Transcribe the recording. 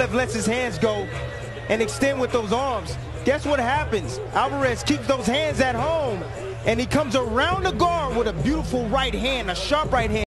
Kovalev lets his hands go and extend with those arms, guess what happens? Alvarez keeps those hands at home, and he comes around the guard with a beautiful right hand, a sharp right hand.